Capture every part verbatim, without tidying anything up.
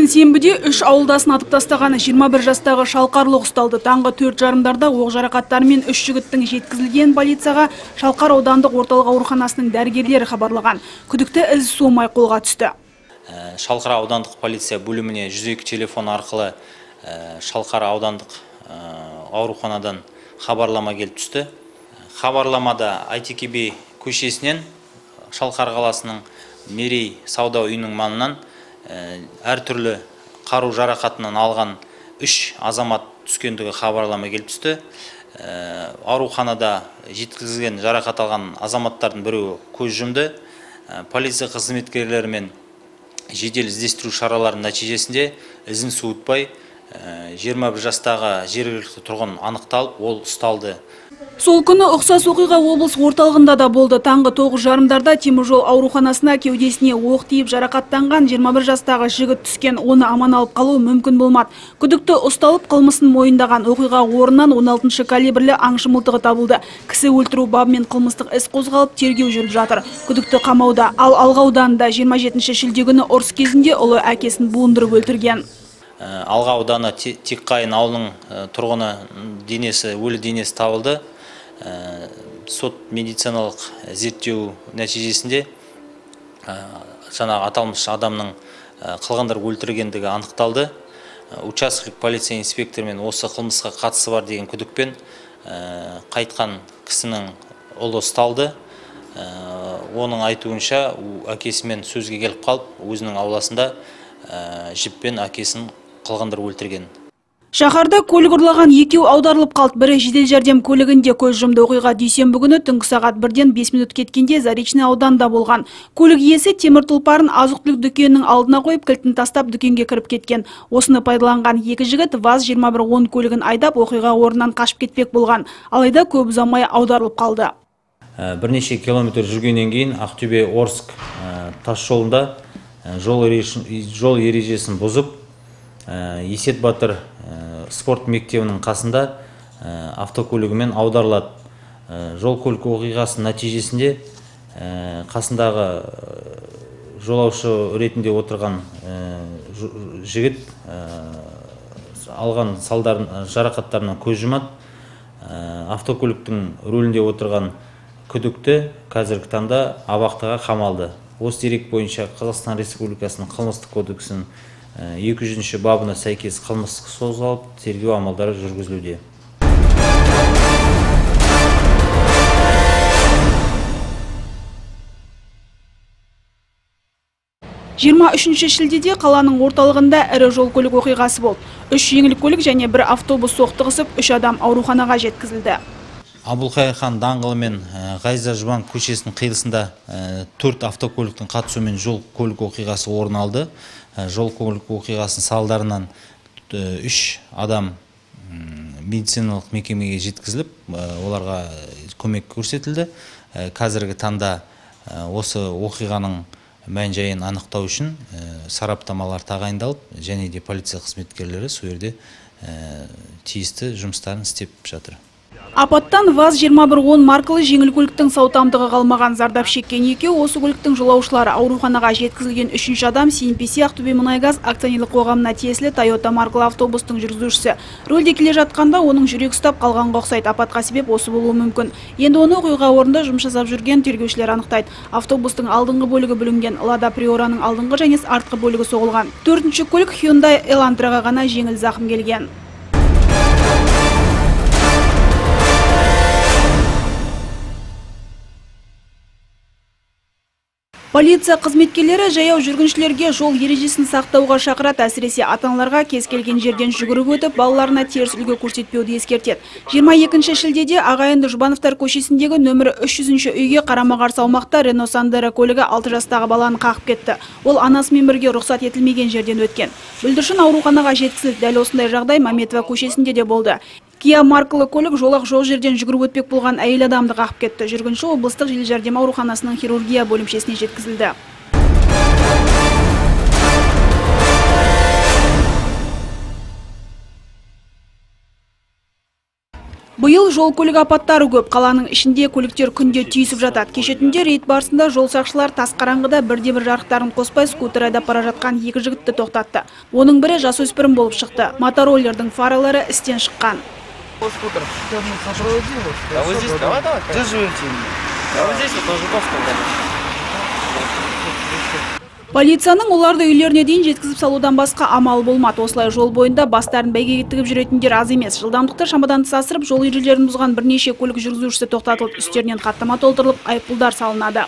Сенбіде үш ауылдасын атып тастаған жиырма бір жастағы Шалқарлық ұсталды. Таңғы төрт жарымдарда оқ жарақаттарымен үш жігіттің жеткізілген полицияға Шалқар аудандық орталық ауруханасының дәрігерлері хабарлаған. Күдікті із суымай қолға түсті. Шалқар аудандық полиция бөліміне жүз екі телефон арқылы Шалқар аудандық ауруханадан хабарлама келіп түсті. Хабарламада Айтеке би көшесінен Шалқар қаласының Мерей сауда үйінің маңынан әртүрлі қару жарақатынан алған үш азамат түскендігі хабарлама келіп түсті. Ауруханада жеткізілген жарақат алған азаматтардың біреуі көз жұмды. Полиция қызметкерлерімен жедел іздестіру шараларының нәтижесінде ізін суытпай жиырма бір жастағы жергілікті тұрғын анықталып, ол ұсталды. Сол күні ұқсас оқиға облыс орталығында да болды. Таңғы тоғыз жарымдарда теміржол ауруханасына кеудесіне оқ тиіп жарақаттанған жиырма бір жастағы жігіт түскен. Оны аман алып қалу мүмкін болмады. Күдікті ұсталып, қылмысын мойындаған. Оқиға орнынан он алтыншы калибрлі аңшы мылтығы табылды. Кісі өлтіру бабымен қылмыстық іс қозғалып, тергеу жүріп жатыр. Күдікті қамауда. Ал Алға ауданында жиырма жетінші шілде күні ұрыс кезінде ұлы әкесін буындырып өлтірген. Алға ауданы Текқайын ауылының тұрғыны денесі, өлі денесі табылды. Сот медициналық зерттеу нәтижесінде жаңағы аталмыш адамның қылғандар өлтіргендігі анықталды. Учаскелік полиция инспекторымен осы қылмысқа қатысы бар деген күдікпен қайтқан кісінің ұлы ұсталды. Оның айтуынша әкесімен сөзге келіп қалып, өзінің ауласында жіппен әкесін қылғандар өлтірген. Шаһарда көлік ұрлаған екеу аударылып қалды. Бірі жедел жәрдем көлігінде көз жұмды. Оқиға дүйсенбі күні түнгі сағат бірден бес минут кеткенде Заречный ауданында болған. Көлік иесі темір тұлпарын азық-түлік дүкенінің алдына қойып, кілтін тастап дүкенге кіріп кеткен. Осыны пайдаланған екі жігіт ВАЗ жиырма бір он көлігін айдап, оқиға орнынан қашып кетпек болған. Алайда көп ұзамай аударылып қалды. Бірнеше километр жүргеннен кейін Ақтөбе-Орск тас жолында жол ережесін бұзып, Есет Батыр спорт мектебінің қасында автокөлігімен аударылады. Жол көлік оқиғасының нәтижесінде қасындағы жолаушы ретінде отырған жігіт алған салдарын жарақаттарынан көз жұмады. Автокөліктің рөлінде отырған күдікті қазіргі таңда абақтыға қамалды. Осы дерек бойынша Қазақстан Республикасының қылмыстық кодексінің екі жүзінші бабына сәйкес қылмыстық қозғалып, тергеу амалдары жүргізілуде. жиырма үшінші шілдеде қаланың орталығында ірі жол көлік оқиғасы болды. Үш жеңіл көлік және бір автобус соқтығысып, үш адам ауруханаға жеткізілді. Абылқайыр хан даңғылы мен Ғайза Жұбан көшесінің қиылысында төрт автокөліктің қатысуымен жол көлік оқиғасы орын алды. Жол көлік оқиғасының салдарынан үш адам медициналық мекемеге жеткізіліп, оларға көмек көрсетілді. Қазіргі таңда осы оқиғаның мән-жайын анықтау үшін сараптамалар тағайындалып, және де полиция қызметкерлері сол жерде тиісті жұмыстарын істеп жатыр. Апаттан ВАЗ жиырма бір он маркалы жеңіл көліктің сау тамтығы қалмаған. Зардап шеккен екеу осы көліктің жолаушылары. Ауруханаға жеткізілген үшінші адам Си Эн Пи Си Ақтөбе мұнайгаз акционерлік қоғамына тиесілі Тойота маркалы автобустың жүргізушісі. Рөлде келе жатқанда оның жүрек ұстап қалғанға ұқсайды. Апатқа себеп осы болуы мүмкін. Енді оны оқиға орнында жұмыс жасап жүрген тергеушілер анықтайды. Автобустың алдыңғы бөлігі бүлінген, Лада Приораның алдыңғы және артқы бөлігі соғылған. Төртінші көлік Hyundai Элантраға ғана жеңіл зақым келген. Полиция қызметкерлері жаяу жүргіншілерге жол ережесін сақтауға шақырады. Әсіресе ата-аналарға кез келген жерден жүгіріп өтіп, балаларына теріс үлгі көрсетпеуді ескертеді. жиырма екінші шілдеде Ағайынды Жұбановтар көшесіндегі нөмірі үш жүзінші үйге қарама-қарсы аумақта Рено Сандера көлігі алты жастағы баланы қағып кетті. Ол анасымен бірге рұқсат етілмеген жерден өткен. Бүлдіршін ауруханаға жеткізілді. Дәл осындай жағдай Мәметова көшесінде де болды. Кия маркалы көлік жолақ жоқ жерден жүгіріп өтпек болған әйел адамды қағып кетті. Жүргінші облыстық жедел жәрдем ауруханасының хирургия бөлімшесіне жеткізілді. Бұйыл жол көлік апаттары көп. Қаланың ішінде көліктер күнде түйісіп жатады. Кеше түнде рейд барысында жол сақшылар тас қараңғыда бірде-бір жарықтарын қоспай скутер айдап бара жатқан екі жігітті тоқтатты. Оның бірі жасөспірім болып шықты. Мотороллердің фаралары істен шыққан. Скутер. А вот здесь, давай, давай. Держите. А вот здесь вот тоже повторно. Полицияның оларды үйлеріне дейін жеткізіп салудан басқа амал болмады. Осылай жол бойында бастарын бәйгеге тігіп жүретіндер аз емес. Жылдамдықты шамадан тыс асырып, жол ережелерін бұзған бірнеше көлік жүргізушісі тоқтатылып, үстерінен хаттама толтырылып, айыппұлдар салынады.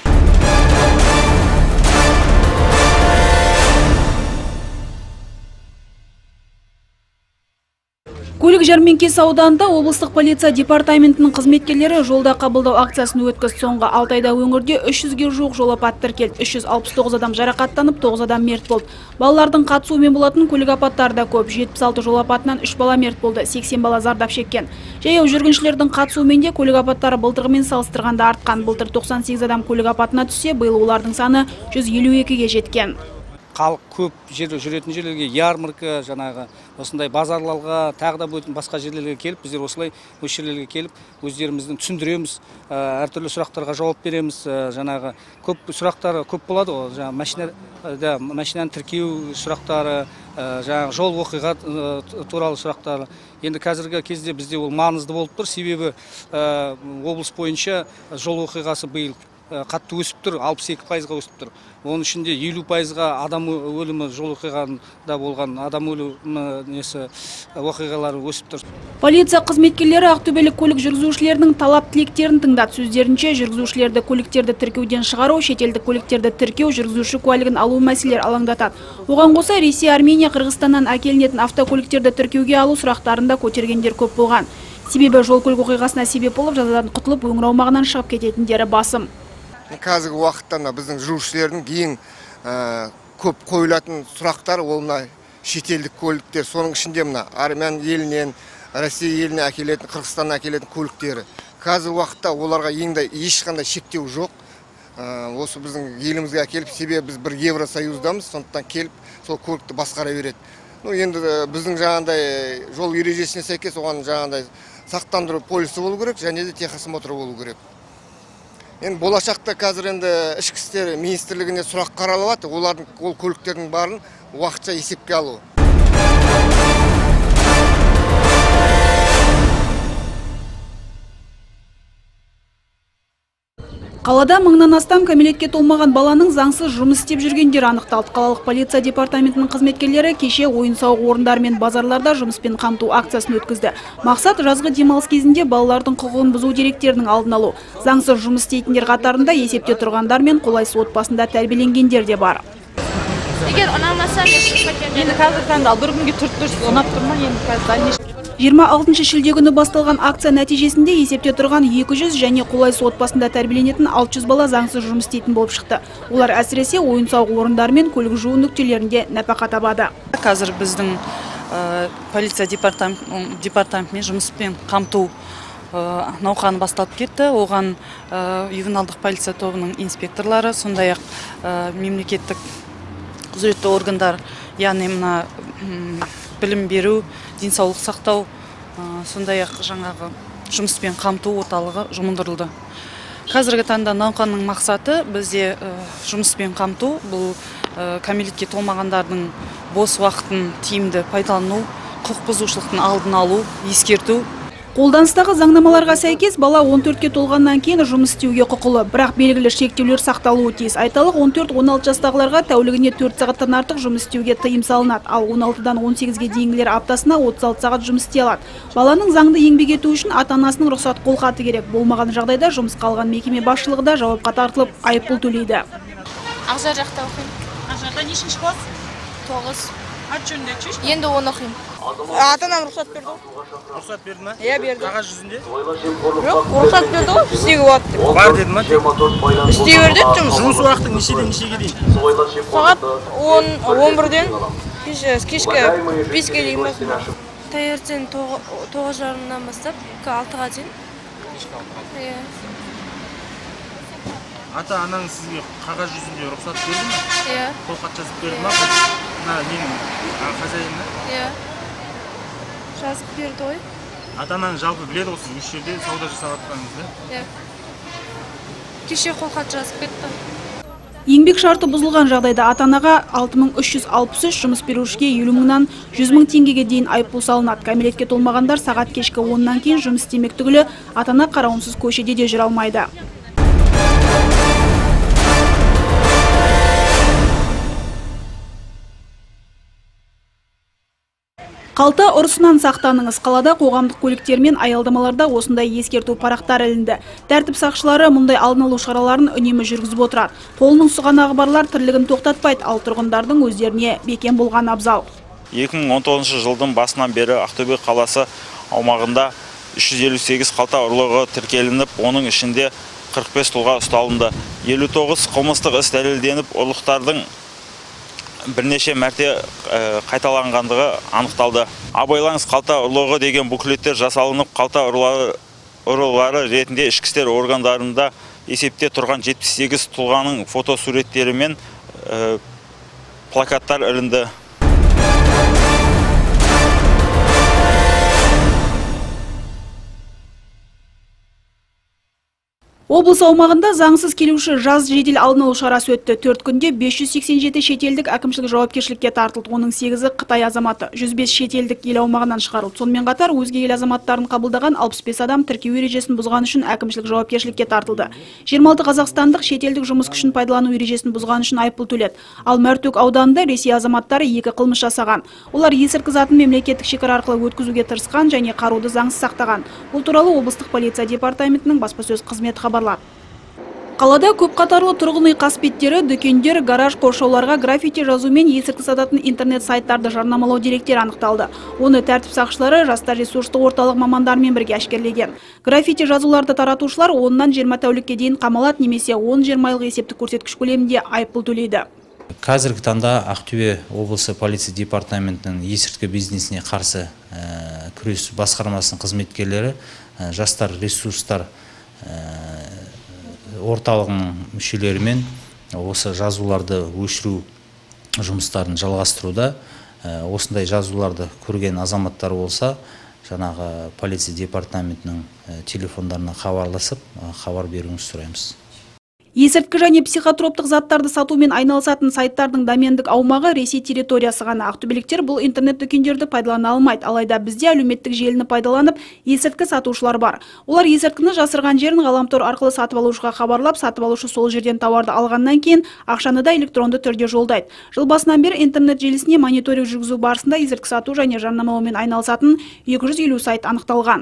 Көлік жәрмеңкесі ауданында облыстық полиция департаментінің қызметкерлері жолда қабылдау акциясын өткізді. Соңғы алты айда өңірде үш жүзге жуық жол апаты тіркелді. үш жүз алпыс тоғыз адам жарақаттанып, тоғыз адам мерт болды. Балалардың қатысуымен болатын көлік апаттары да көп. жетпіс алты жол апатынан үш бала мерт болды, сексен бала зардап шеккен. Жаяу жүргіншілердің қатысуымен де көлік апаттары былтырғымен салыстырғанда артқан. Былтыр тоқсан сегіз адам көлік апатына түссе, биыл олардың саны жүз елу екіге жеткен. Халық көп жер жүретін жерлерге, ярмарка, жаңағы осындай базарларға, тағы да бөтен басқа жерлерге келіп, біздер осылай осы жерлерге келіп, өздеріміздің түсіндіреміз, әртүрлі сұрақтарға жауап береміз. Жаңағы көп сұрақтар көп болады ғой, жаңағы машинада машинаны тіркеу сұрақтары, жаңағы жол оқиға туралы сұрақтары. Енді қазіргі кезде бізде ол маңызды болып тұр, себебі облыс бойынша жол оқиғасы биыл қатты өсіп тұр, алпыс екі пайызға өсіп тұр. Оның ішінде елу пайызға адам өлімі жол оқиғасында болған адам өлімі несі оқиғалары өсіп тұр. Полиция қызметкерлері ақтөбелік көлік жүргізушілерінің талап тілектерін тыңдады. Сөздерінше, жүргізушілерді көліктерді тіркеуден шығару, шетелдік көліктерді тіркеу, жүргізуші куәлігін алу мәселелер алаңдатады. Оған қоса Ресей, Армения, Қырғызстаннан әкелінетін автокөліктерді тіркеуге алу сұрақтарында көтергендер көп болған. Себебі жол көлік оқиғасына себеп болып, жазадан құтылып, өңір аумағынан шығып кететіндері басым. Қазіргі уақытта біздің жүргізушілердің ең көп қойылатын сұрақтар ол мына шетелдік көліктер, соның ішінде мына Армян елінен, Россия еліне әкелетін, Қырғызстаннан әкелетін көліктері. Қазіргі уақытта оларға еңді ешқандай шектеу жоқ. Осы біздің елімізге әкеліп, себебі біз бір Евросоюздамыз, сондықтан келіп, сол көлікті басқара береді. Енді біздің жаңағындай жол ережесіне сәйкес оған жаңағындай сақтандыру полисі болу керек, және де техосмотр болу керек. Енді болашақта қазір енді ішкі істер министрлігіне сұрақ қаралып жатыр, олардың ол көліктердің барын уақытша есепке алу. Қалада мыңнан астам кәмелетке толмаған баланың заңсыз жұмыс істеп жүргендер анықталды. Қалалық полиция департаментінің қызметкерлері кеше ойын-сауық орындары мен базарларда жұмыспен қамту акциясын өткізді. Мақсат жазғы демалыс кезінде балалардың құқығын бұзу деректерінің алдын алу. Заңсыз жұмыс істейтіндер қатарында есепте тұрғандар мен қолайсыз отбасында тәрбиеленгендер де бар. Егер ұнамаса, енді қазір таңда бір күнге төрт-төрт ұнап тұрма, енді қазір жиырма алтыншы шілде күні басталған акция нәтижесінде есепте тұрған екі жүз және қолайсыз отбасында тәрбиеленетін алты жүз бала заңсыз жұмыс істейтін болып шықты. Олар әсіресе ойын-сауық орындары мен көлік жуу нүктелерінде нәпақа табады. Қазір біздің полиция департаментімен жұмыспен қамту науқаны басталып кетті. Оған ювеналдық полиция тобының инспекторлары, сондай-ақ мемлекеттік құзыретті органдар, яғни мына білім беру, денсаулық сақтау, сондай-ақ жаңағы жұмыспен қамту орталығы жұмылдырылды. Қазіргі таңда науқанның мақсаты бізде жұмыспен қамту, бұл кәмелетке толмағандардың бос уақытын тиімді пайдалану, құқық бұзушылықтың алдын алу, ескерту. Қолданыстағы заңнамаларға сәйкес бала он төртке толғаннан кейін жұмыс істеуге құқылы, бірақ белгілі шектеулер сақталуы тиіс. Айталық он төрт он алты жастағыларға тәулігіне төрт сағаттан артық жұмыс істеуге тыйым салынады, ал он алтыдан он сегізге дейінгілер аптасына отыз алты сағат жұмыс істей алады. Баланың заңды еңбек ету үшін ата-анасының рұқсат қолхаты керек. Болмаған жағдайда жұмысқа алған мекеме басшылығы да жауапқа тартылып, айыппұл төлейді. Ақжар жақта оқимын. Ақжарда нешінші класс? тоғыз. Ат жөнінде чеш? Енді он оқимын. Ата-анам рұқсат берді. Рұқсат берді ма? Иә, берді. Қағаз жүзінде? Жоқ, рұқсат берді ғой, істеуге болады деп. Бар деді ма? Істей бер деді жұмыс. Жұмыс уақыты нешеден нешеге дейін? Сағат он бірден кешкі беске дейін басында. Таңертең тоғыз жарымнан бастап алтыға дейін. Иә. Ата-анаң сізге қағаз жүзінде рұқсат берді ма? Иә. Қолхат жазып берді ма? Мына менің хозяйымна? Иә. Жазып берді ғой. Ата-анаңыз жалпы біледі ғой сіз осы жерде сауда жасап жатқаныңызды? Иә. Кеше қолхат жазып кетті. Еңбек шарты бұзылған жағдайда ата-анаға алты мың үш жүз алпыс үш, жұмыс берушіге елу мыңнан жүз мың теңгеге дейін айыппұл салынады. Кәмелетке толмағандар сағат кешкі оннан кейін жұмыс істемек түгілі ата-ана қарауынсыз көшеде де жүре алмайды. Қалта ұрысынан сақтаныңыз. Қалада қоғамдық көліктер мен аялдамаларда осындай ескерту парақтар ілінді. Тәртіп сақшылары мұндай алдын алу шараларын үнемі жүргізіп отырады. Қолының сұғанағы барлар тірлігін тоқтатпайды, ал тұрғындардың өздеріне бекем болған абзал. екі мың он тоғызыншы жылдың басынан бері Ақтөбе қаласы аумағында үш жүз елу сегіз қалта ұрлығы тіркелініп, оның ішінде қырық бес тұлға ұсталынды. елу тоғыз қылмыстық іс дәлелденіп, ұрлықтардың бірнеше мәрте қайталанғандығы анықталды. Абайлаңыз, қалта ұрлығы деген буклеттер жасалынып, қалта ұрлары ретінде ішкі істер органдарында есепте тұрған жетпіс сегіз тұлғаның фотосуреттері мен плакаттар ілінді. Облыс аумағында заңсыз келуші жаз жедел алдын алу шарасы өтті. төрт күнде бес жүз сексен жеті шетелдік әкімшілік жауапкершілікке тартылды. Оның сегізі Қытай азаматы. жүз бес шетелдік ел аумағынан шығарылды. Сонымен қатар өзге ел азаматтарын қабылдаған алпыс бес адам тіркеу ережесін бұзған үшін әкімшілік жауапкершілікке тартылды. жиырма алты қазақстандық шетелдік жұмыс күшін пайдалану ережесін бұзған үшін айыппұл төледі. Ал Мәртөк ауданында Ресей азаматтары екі қылмыс жасаған. Олар есірткі затын мемлекеттік шекара арқылы өткізуге тырысқан және қаруды заңсыз сақтаған. Бұл туралы облыстық полиция департаментінің баспасөз қызметі хабарлады. Қалада көп қатарлы тұрғын үй қасбеттері, дүкендер, гараж, қоршауларға граффити жазу мен есірткі сататын интернет сайттарды жарнамалау деректері анықталды. Оны тәртіп сақшылары жастар ресурстық орталық мамандарымен бірге әшкерелеген. Граффити жазуларды таратушылар оннан жиырма тәулікке дейін қамалады, немесе он жиырма айлық есептік көрсеткіш көлемінде айыппұл төлейді. Қазіргі таңда Ақтөбе облысы полиция департаментінің есірткі бизнесіне қарсы күрес басқармасының қызметкерлері жастар ресурстар орталығының мүшелерімен осы жазуларды өшіру жұмыстарын жалғастыруда. Осындай жазуларды көрген азаматтар болса, жаңағы полиция департаментінің телефондарына хабарласып, хабар беруіңізді сұраймыз. Есірткі және психотроптық заттарды сатумен айналысатын сайттардың домендік аумағы Ресей территориясы ғана. Ақтөбеліктер бұл интернет дүкендерді пайдалана алмайды. Алайда бізде әлеуметтік желіні пайдаланып, есірткі сатушылар бар. Олар есірткіні жасырған жерін ғаламтор арқылы сатып алушыға хабарлап, сатып алушы сол жерден тауарды алғаннан кейін ақшаны да электронды түрде жолдайды. Жыл басынан бері интернет желісіне мониторинг жүргізу барысында есірткі сату және жарнамалаумен айналысатын екі жүз елу сайт анықталған.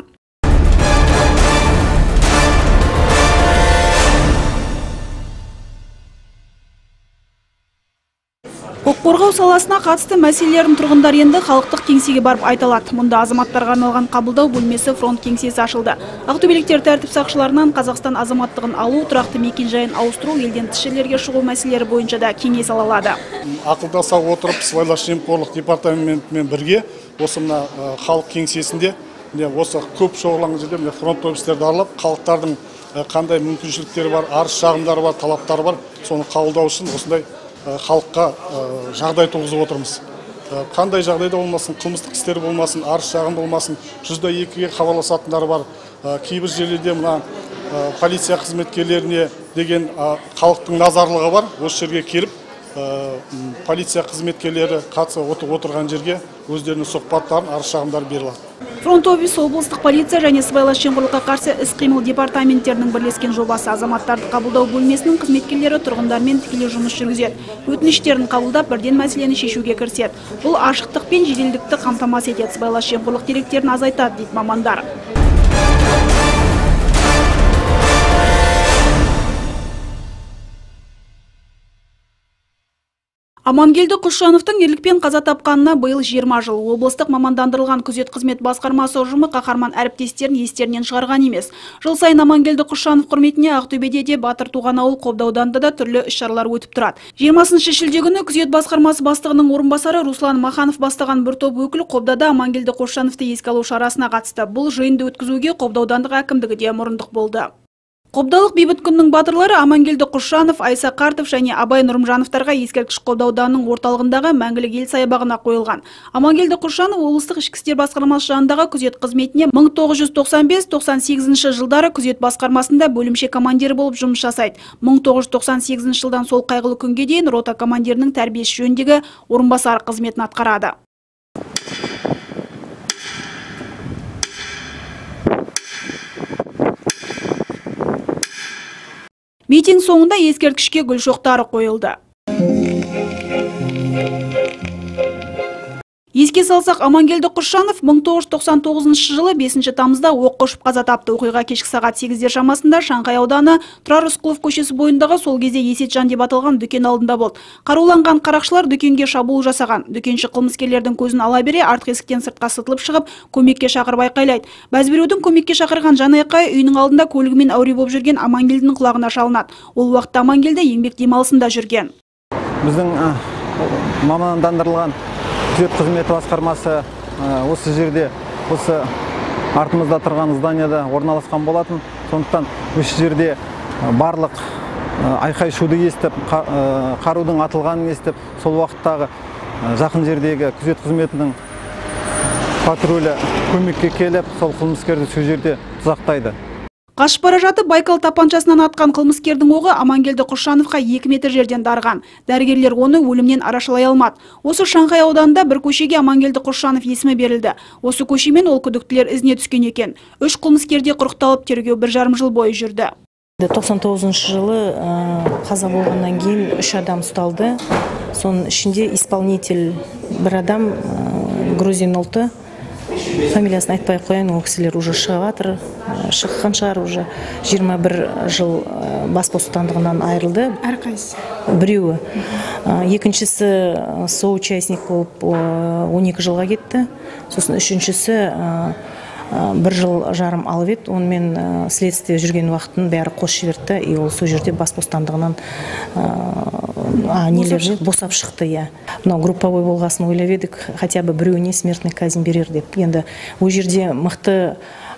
Құқық қорғау саласына қатысты мәселелерін тұрғындар енді халықтық кеңсеге барып айталады. Мұнда азаматтарға арналған қабылдау бөлмесі фронт кеңсесі ашылды. Ақтөбеліктер тәртіп сақшыларынан Қазақстан азаматтығын алу, тұрақты мекен жайын ауыстыру, елден тыс жерлерге шығу мәселелері бойынша да кеңес ала алады. Ақылдаса отырып, сыбайлас жемқорлық департаментімен бірге осы мына халық кеңсесінде осы көп шоғырланған жерде фронт офистерді аралап, халықтардың қандай мүмкіншіліктері бар, арыз шағымдары бар, талаптары бар, соны қабылдау үшін осындай халыққа жағдай туғызып отырмыз. Қандай жағдайда болмасын, қылмыстық істер болмасын, арыз шағым болмасын, жүз екіге хабарласатындары бар. Кейбір жерлерде мына полиция қызметкерлеріне деген халықтың назарлығы бар. Осы жерге келіп, полиция қызметкерлері қатысып отырған жерге өздерінің сұхбаттарын, арыз шағымдары беріледі. Фронт офис облыстық полиция және сыбайлас жемқорлыққа қарсы іс-қимыл департаменттерінің бірлескен жобасы. Азаматтарды қабылдау бөлмесінің қызметкерлері тұрғындармен тікелей жұмыс жүргізеді. Өтініштерін қабылдап, бірден мәселені шешуге кіріседі. Бұл ашықтық пен жеделдікті қамтамасыз етеді, сыбайлас жемқорлық деректерін азайтады дейді мамандар. Амангелді Құшжановтың ерлікпен қаза тапқанына биыл жиырма жыл. Облыстық мамандандырылған күзет қызмет басқармасы ұжымы қаһарман әріптестерін естерінен шығарған емес. Жыл сайын Амангелді Құшжанов құрметіне Ақтөбеде де Батыр туған ауыл Қобда ауданында да түрлі іс-шаралар өтіп тұрады. жиырмасыншы шілде күні күзет басқармасы бастығының орынбасары Руслан Маханов бастаған бір топ өкіл Қобдада Амангелді Құшжановты еске алу шарасына қатысты. Бұл жиынды өткізуге Қобда аудандық әкімдігі де мұрындық болды. Қобдалық бейбіт күннің батырлары Амангелді Құшанов, Айса Қартов және Абай Нұрымжановтарға ескерткіш Қобда ауданының орталығындағы мәңгілік ел саябағына қойылған. Амангелді Құшанов облыстық ішкі істер басқармасы жанындағы күзет қызметіне мың тоғыз жүз тоқсан бес тоқсан сегізінші жылдары күзет басқармасында бөлімше командирі болып жұмыс жасайды. мың тоғыз жүз тоқсан сегізінші жылдан сол қайғылы күнге дейін рота командирінің тәрбиесі жөніндегі орынбасары қызметін атқарады. Митинг соңында ескерткішке гүл шоқтары қойылды. Еске салсақ, Амангелді Құшанов мың тоғыз жүз тоқсан тоғызыншы жылы бесінші тамызда оққа ұшып қаза тапты. Оқиға кешкі сағат сегіздер шамасында Шанхай ауданы Тұрар Рысқұлов көшесі бойындағы сол кезде Есетжан деп аталған дүкен алдында болды. Қаруланған қарақшылар дүкенге шабуыл жасаған. Дүкенші қылмыскерлердің көзін ала бере, артқы есіктен сыртқа сытылып шығып, көмекке шақырып айқайлайды. Бәзбіреудің көмекке шақырған жан айқайы үйінің алдында көлігімен әуре болып жүрген Амангелдінің құлағына шалынады. Ол уақытта Амангелді еңбек демалысында жүрген. Біздің мамандандырылған күзет қызметі басқармасы осы жерде, осы артымызда тұрған зданияда орналасқан болатын. Сондықтан осы жерде барлық айқай шуды естіп, қарудың атылғанын естіп, сол уақыттағы жақын жердегі күзет қызметінің патрулі көмекке келіп, сол қылмыскерді сол жерде тұзақтайды. Қашып бара жатып Байкал тапаншасынан атқан қылмыскердің оғы Амангелді Құшановқа екі метр жерден дарған. Дәрігерлер оны өлімнен арашалай алмады. Осы Шанхай ауданында бір көшеге Амангелді Құшанов есімі берілді. Осы көшемен ол күдіктілер ізіне түскен екен. Үш қылмыскерде құрықталып, тергеу бір жарым жыл бойы жүрді. тоқсан тоғызыншы жылы қаза болғаннан кейін үш адам ұсталды. Соның ішінде исполнитель бір адам, грузин ұлты. Фамилиясын айтпай қояйын, ол кісілер уже шығып жатыр, шыққан шығар, уже жиырма бір жыл бас бостандығынан айырылды. Әрқайсысы? Біреуі. Екіншісі соучастник болып он екі жылға кетті. Сосын үшіншісі бір жыл жарым алып еді, онымен следствие жүрген уақытын бәрі қос жіберді, и ол сол жерде бас бостандығынан нелерді босап шықты. Мынау групповой болғасын ойлап едік, хотя бы біреуіне смертный казнь берер деп. Енді ол жерде мықты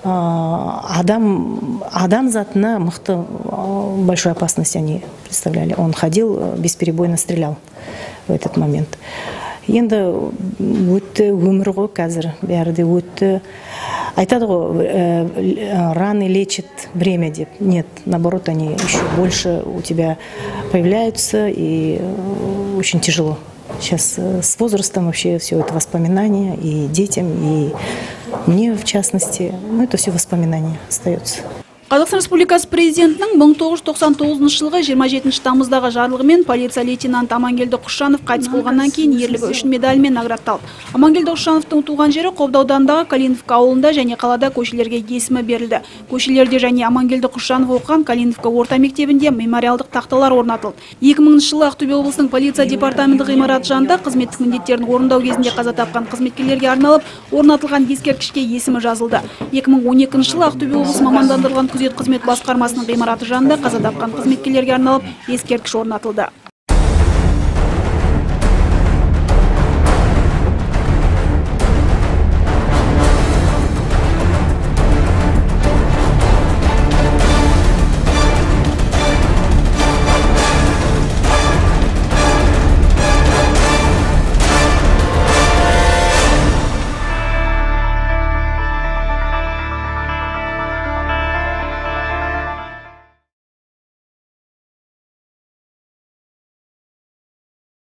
адам, адам затына мықты большую опасность они представляли. Он ходил, бесперебойно стрелял в этот момент. Енді өтті, өмір ғой қазір, бәрі де өтті. Айтады ғой, раны лечит время деп. Нет, наоборот, они еще больше у тебя появляются, и очень тяжело. Сейчас с возрастом вообще все это воспоминания, и детям, и мне в частности, ну это все воспоминания остается. Қазақстан Республикасы президентінің мың тоғыз жүз тоқсан тоғызыншы жылғы жиырма жетінші тамыздағы жарлығымен полиция лейтенанты Амангелді Құшанов қайтыс болғаннан кейін ерлігі үшін медалімен наградталды. Амангелді Құшановтың туған жері Қобда ауданындағы Калиновка ауылында және қалада көшелерге есімі берілді. Көшелерде және Амангелді Құшанов оқыған Калиновка орта мектебінде мемориалдық тақталар орнатылды. екі мыңыншы жылы Ақтөбе облысының полиция департаменті ғимараты жанында қызметтік міндеттерін орындау кезінде қаза тапқан қызметкерлерге арналып орнатылған ескерткішке есімі жазылды. екі мың он екінші жылы Ақтөбе облысы мамандандырылған күзет қызмет басқармасының ғимараты жанында қаза тапқан қызметкерлерге арналып ескерткіш орнатылды.